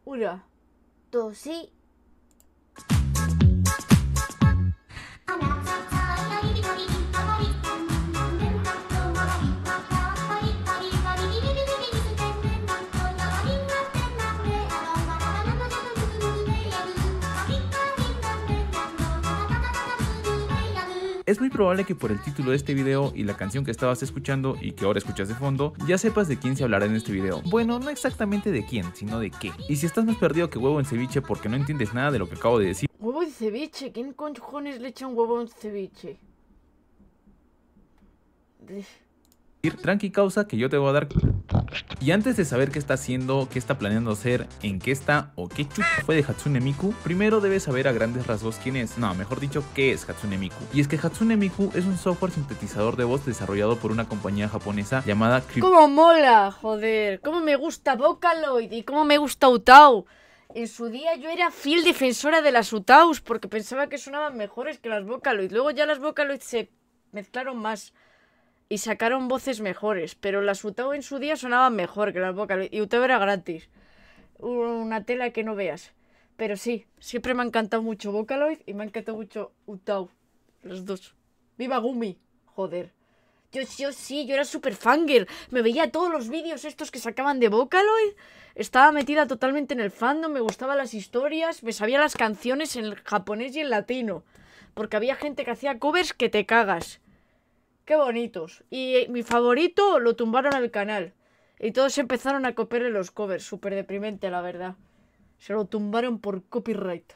Una, dos y... Es muy probable que por el título de este video y la canción que estabas escuchando y que ahora escuchas de fondo, ya sepas de quién se hablará en este video. Bueno, no exactamente de quién, sino de qué. Y si estás más perdido que huevo en ceviche porque no entiendes nada de lo que acabo de decir... ¿Huevo en ceviche? ¿Quién cojones le echa un huevo en ceviche? Tranqui causa que yo te voy a dar... Y antes de saber qué está haciendo, qué está planeando hacer, en qué está o qué chucha fue de Hatsune Miku, primero debes saber a grandes rasgos quién es, no, mejor dicho, qué es Hatsune Miku. Y es que Hatsune Miku es un software sintetizador de voz desarrollado por una compañía japonesa llamada ¡Cómo mola! Joder, cómo me gusta Vocaloid y cómo me gusta Utau. En su día yo era fiel defensora de las Utaus porque pensaba que sonaban mejores que las Vocaloid. Luego ya las Vocaloid se mezclaron más y sacaron voces mejores, pero las Utau en su día sonaban mejor que las Vocaloid. Y Utau era gratis. Una tela que no veas. Pero sí, siempre me ha encantado mucho Vocaloid y me ha encantado mucho Utau. Los dos. ¡Viva Gumi! Joder. Yo era súper fangirl. Me veía todos los vídeos estos que sacaban de Vocaloid. Estaba metida totalmente en el fandom. Me gustaban las historias. Me sabía las canciones en japonés y en latino. Porque había gente que hacía covers que te cagas. ¡Qué bonitos! Y mi favorito lo tumbaron al canal. Y todos empezaron a copiarle los covers. Súper deprimente, la verdad. Se lo tumbaron por copyright.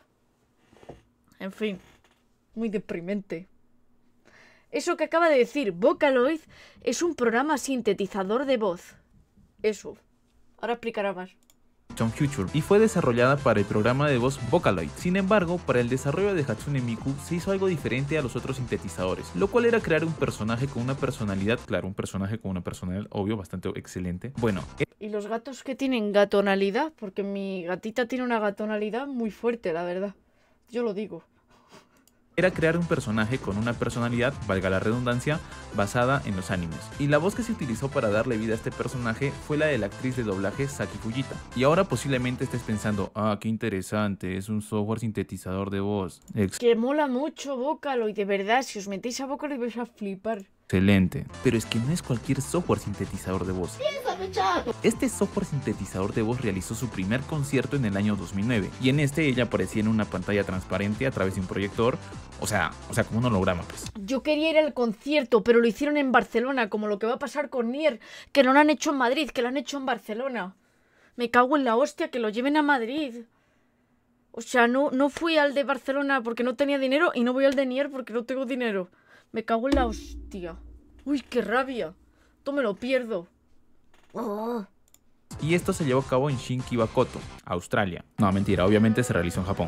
En fin. Muy deprimente. Eso que acaba de decir Vocaloid es un programa sintetizador de voz. Eso. Ahora explicará más. Future y fue desarrollada para el programa de voz Vocaloid. Sin embargo, para el desarrollo de Hatsune Miku se hizo algo diferente a los otros sintetizadores, lo cual era crear un personaje con una personalidad, claro, un personaje con una personalidad, obvio, bastante excelente. Bueno, ¿y los gatos que tienen gatonalidad? Porque mi gatita tiene una gatonalidad muy fuerte, la verdad. Yo lo digo. Era crear un personaje con una personalidad, valga la redundancia, basada en los animes. Y la voz que se utilizó para darle vida a este personaje fue la de la actriz de doblaje Saki Fujita. Y ahora posiblemente estés pensando, ah, qué interesante, es un software sintetizador de voz. Que mola mucho Vocaloid, de verdad, si os metéis a Vocaloid vais a flipar. Excelente. Pero es que no es cualquier software sintetizador de voz. Este software sintetizador de voz realizó su primer concierto en el año 2009 y en este ella aparecía en una pantalla transparente a través de un proyector, o sea como un holograma, pues. Yo quería ir al concierto, pero lo hicieron en Barcelona, como lo que va a pasar con Nier, que no lo han hecho en Madrid, que lo han hecho en Barcelona. Me cago en la hostia, que lo lleven a Madrid. O sea, no fui al de Barcelona porque no tenía dinero y no voy al de Nier porque no tengo dinero. Me cago en la hostia. Uy, qué rabia. Todo me lo pierdo. Oh. Y esto se llevó a cabo en Shinkibakoto, Australia. No, mentira, obviamente se realizó en Japón.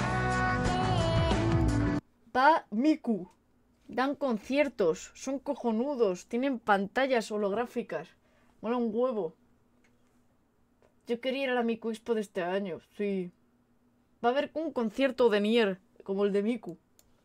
Miku. Dan conciertos, son cojonudos, tienen pantallas holográficas. Mola un huevo. Yo quería ir a la Miku Expo de este año, sí. Va a haber un concierto de Nier, como el de Miku.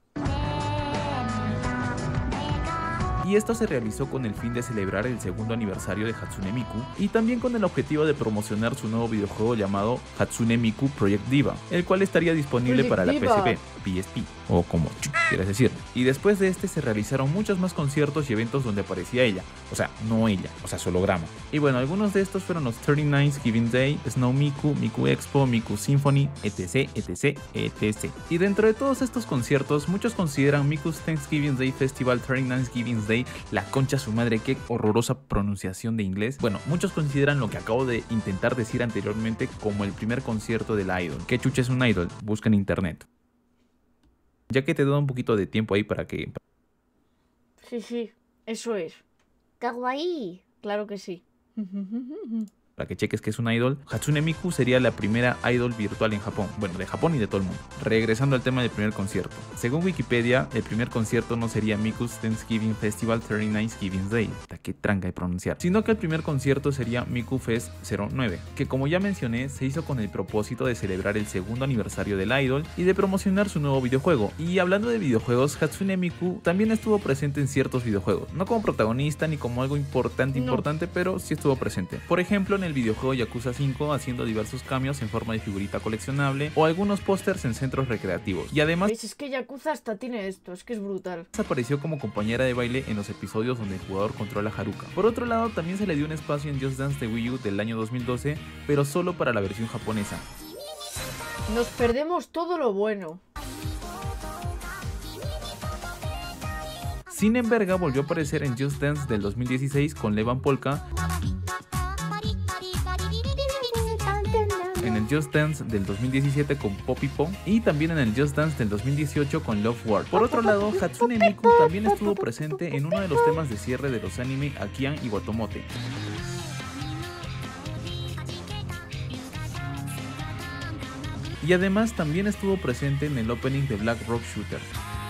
Y esto se realizó con el fin de celebrar el segundo aniversario de Hatsune Miku y también con el objetivo de promocionar su nuevo videojuego llamado Hatsune Miku Project Diva, el cual estaría disponible para la PSP o como quieras decir. Y después de este se realizaron muchos más conciertos y eventos donde aparecía ella, o sea, no ella, o sea, su holograma. Y bueno, algunos de estos fueron los 39th Giving Day, Snow Miku, Miku Expo, Miku Symphony, etc, etc, etc. Y dentro de todos estos conciertos, muchos consideran Miku's Thanksgiving Day Festival, 39th Giving Day, la concha su madre, qué horrorosa pronunciación de inglés. Bueno, muchos consideran lo que acabo de intentar decir anteriormente como el primer concierto del idol. ¿Qué chucha es un idol? Busca en internet. Ya que te doy un poquito de tiempo ahí para que... Sí, eso es. Kawaii. Claro que sí. Para que cheques que es un idol, Hatsune Miku sería la primera idol virtual en Japón, bueno, de Japón y de todo el mundo. Regresando al tema del primer concierto. Según Wikipedia, el primer concierto no sería Miku's Thanksgiving Festival 39th Giving Day, qué tranca de pronunciar, sino que el primer concierto sería Miku Fest 09, que como ya mencioné, se hizo con el propósito de celebrar el segundo aniversario del idol y de promocionar su nuevo videojuego. Y hablando de videojuegos, Hatsune Miku también estuvo presente en ciertos videojuegos, no como protagonista ni como algo importante, pero sí estuvo presente. Por ejemplo, en el videojuego Yakuza 5 haciendo diversos cambios en forma de figurita coleccionable o algunos pósters en centros recreativos. Y además ¿Veis? Es que Yakuza hasta tiene esto, es que es brutal. apareció como compañera de baile en los episodios donde el jugador controla a Haruka. Por otro lado, también se le dio un espacio en Just Dance de Wii U del año 2012, pero solo para la versión japonesa. Nos perdemos todo lo bueno. Sinenberga volvió a aparecer en Just Dance del 2016 con Levan Polka, en el Just Dance del 2017 con Poppy Pop y también en el Just Dance del 2018 con Love War. Por otro lado, Hatsune Miku también estuvo presente en uno de los temas de cierre de los anime Akian y Watomote. Y además también estuvo presente en el opening de Black Rock Shooter.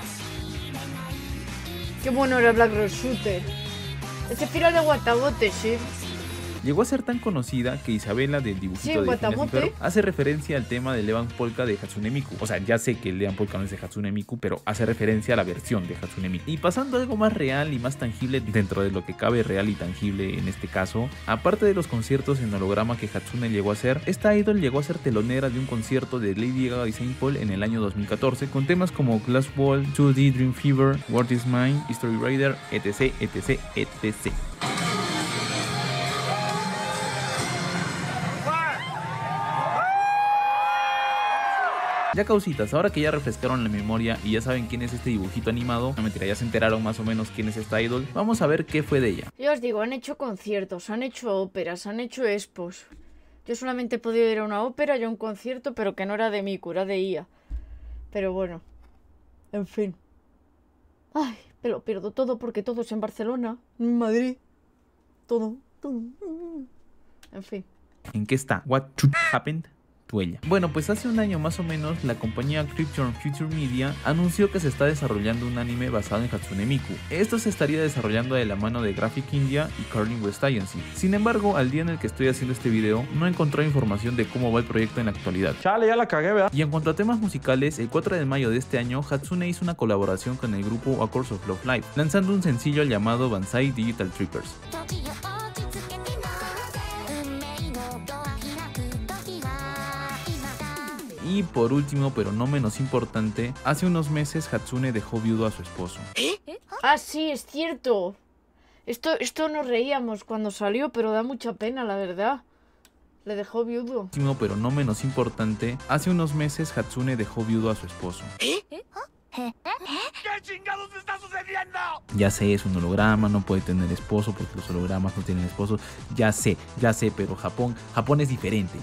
Qué bueno era Black Rock Shooter. Ese final de Watamote, sí. Llegó a ser tan conocida que Isabela del dibujito Sí, de Watamote. Phineas y Ferb hace referencia al tema de Levan Polka de Hatsune Miku. O sea, ya sé que el Levan Polka no es de Hatsune Miku, pero hace referencia a la versión de Hatsune Miku. Y pasando a algo más real y más tangible dentro de lo que cabe real y tangible en este caso, aparte de los conciertos en holograma que Hatsune llegó a hacer, esta idol llegó a ser telonera de un concierto de Lady Gaga y Saint Paul en el año 2014 con temas como Glass Wall, 2D Dream Fever, What Is Mine, History Rider, etc, etc, etc. Ya causitas, ahora que ya refrescaron la memoria y ya saben quién es este dibujito animado, no mentira, ya se enteraron más o menos quién es esta idol, vamos a ver qué fue de ella. Yo os digo, han hecho conciertos, han hecho óperas, han hecho expos. Yo solamente he podido ir a una ópera y a un concierto, pero que no era de Miku, era de IA. Pero bueno, en fin. Ay, me lo pierdo todo porque todo es en Barcelona, en Madrid. Todo. En fin. ¿En qué está? What happened? Tuella. Bueno, pues hace un año más o menos, la compañía Crypton Future Media anunció que se está desarrollando un anime basado en Hatsune Miku. Esto se estaría desarrollando de la mano de Graphic India y Carlin West Agency. Sin embargo, al día en el que estoy haciendo este video, no encontré información de cómo va el proyecto en la actualidad. Chale, ya la cagué, ¿verdad? Y en cuanto a temas musicales, el 4 de mayo de este año, Hatsune hizo una colaboración con el grupo Accords of Love Live, lanzando un sencillo llamado Banzai Digital Trippers. Y por último, pero no menos importante, hace unos meses Hatsune dejó viudo a su esposo. Ah, sí, es cierto. Esto nos reíamos cuando salió, pero da mucha pena, la verdad. Le dejó viudo. Por último, pero no menos importante, hace unos meses Hatsune dejó viudo a su esposo. ¿Qué chingados está sucediendo? Ya sé, es un holograma, no puede tener esposo porque los hologramas no tienen esposo. Ya sé, pero Japón es diferente.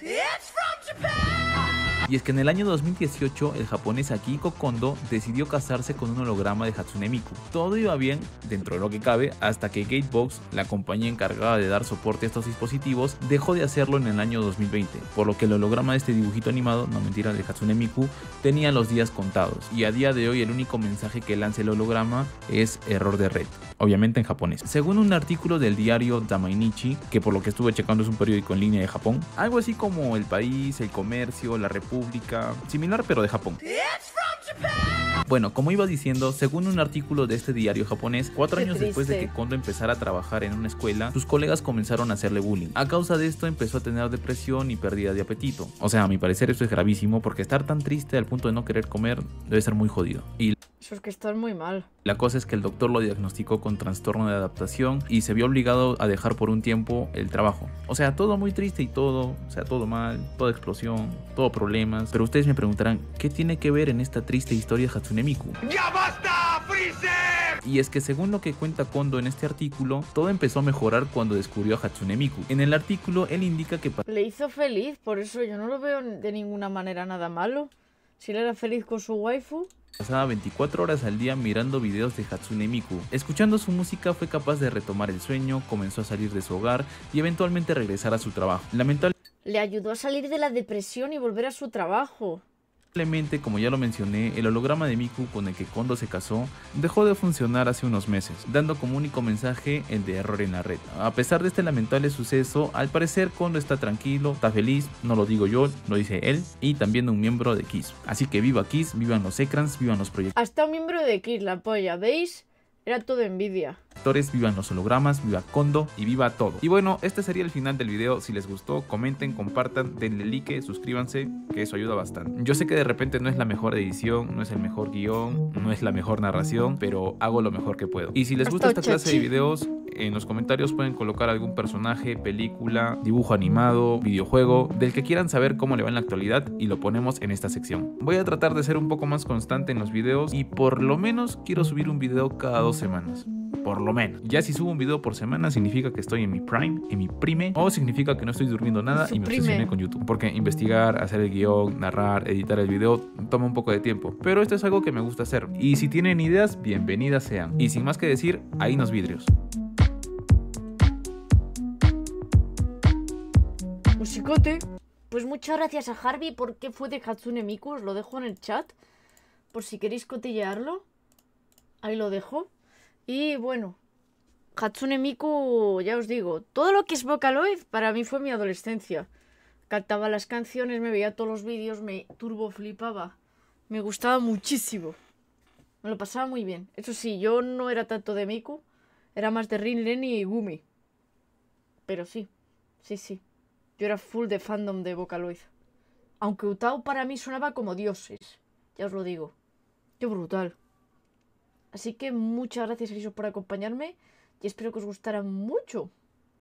Y es que en el año 2018 el japonés Akihiko Kondo decidió casarse con un holograma de Hatsune Miku. Todo iba bien, dentro de lo que cabe, hasta que Gatebox, la compañía encargada de dar soporte a estos dispositivos, dejó de hacerlo en el año 2020, por lo que el holograma de este dibujito animado, no mentira, de Hatsune Miku, tenía los días contados. Y a día de hoy el único mensaje que lanza el holograma es error de red, obviamente en japonés. Según un artículo del diario Damainichi, que por lo que estuve checando es un periódico en línea de Japón, algo así como El País, El Comercio, La República, similar pero de Japón. Bueno, como iba diciendo, según un artículo de este diario japonés, 4 años después de que Kondo empezara a trabajar en una escuela, sus colegas comenzaron a hacerle bullying. A causa de esto empezó a tener depresión y pérdida de apetito. O sea, a mi parecer esto es gravísimo porque estar tan triste al punto de no querer comer debe ser muy jodido. Y eso es que están muy mal. la cosa es que el doctor lo diagnosticó con trastorno de adaptación y se vio obligado a dejar por un tiempo el trabajo. O sea, todo muy triste y todo, o sea, todo mal, toda explosión, todo problemas. Pero ustedes me preguntarán, ¿qué tiene que ver en esta triste historia Hatsune Miku? ¡Ya basta, Freezer! Y es que según lo que cuenta Kondo en este artículo, todo empezó a mejorar cuando descubrió a Hatsune Miku. En el artículo él indica que Le hizo feliz, por eso yo no lo veo de ninguna manera nada malo. Si él era feliz con su waifu. pasaba 24 horas al día mirando videos de Hatsune Miku. Escuchando su música fue capaz de retomar el sueño, comenzó a salir de su hogar y eventualmente regresar a su trabajo. Le ayudó a salir de la depresión y volver a su trabajo. Lamentablemente, como ya lo mencioné, el holograma de Miku con el que Kondo se casó dejó de funcionar hace unos meses, dando como único mensaje el de error en la red. A pesar de este lamentable suceso, al parecer Kondo está tranquilo, está feliz, no lo digo yo, lo dice él, y también un miembro de Kiss. Así que viva Kiss, vivan los Ekrans, vivan los proyectos. Hasta un miembro de Kiss, la polla, ¿veis? Era todo envidia. Vivan los hologramas, viva Kondo y viva todo. Y bueno, este sería el final del video. Si les gustó, comenten, compartan, denle like, suscríbanse, que eso ayuda bastante. Yo sé que de repente no es la mejor edición, no es el mejor guión, no es la mejor narración, pero hago lo mejor que puedo. Y si les gusta esta clase de videos, en los comentarios pueden colocar algún personaje, película, dibujo animado, videojuego, del que quieran saber cómo le va en la actualidad y lo ponemos en esta sección. Voy a tratar de ser un poco más constante en los videos y por lo menos quiero subir un video cada 2 semanas. Por lo menos. Ya si subo un video por semana significa que estoy en mi prime, en mi prime, o significa que no estoy durmiendo nada y me obsesioné con YouTube. Porque investigar, hacer el guión, narrar, editar el video toma un poco de tiempo. Pero esto es algo que me gusta hacer. Y si tienen ideas, bienvenidas sean. Y sin más que decir, ahí nos vidrios. Musicote. Pues muchas gracias a Harvey porque fue de Hatsune Miku. Os lo dejo en el chat. Por si queréis cotillearlo. Ahí lo dejo. Y bueno, Hatsune Miku, ya os digo, todo lo que es Vocaloid para mí fue mi adolescencia. Cantaba las canciones, me veía todos los vídeos, me turbo flipaba. Me gustaba muchísimo. Me lo pasaba muy bien. Eso sí, yo no era tanto de Miku, era más de Rin, Len y Gumi. Pero sí, sí. Yo era full de fandom de Vocaloid. Aunque Utao para mí sonaba como dioses. Ya os lo digo. Qué brutal. Así que muchas gracias, Eriso, por acompañarme y espero que os gustara mucho.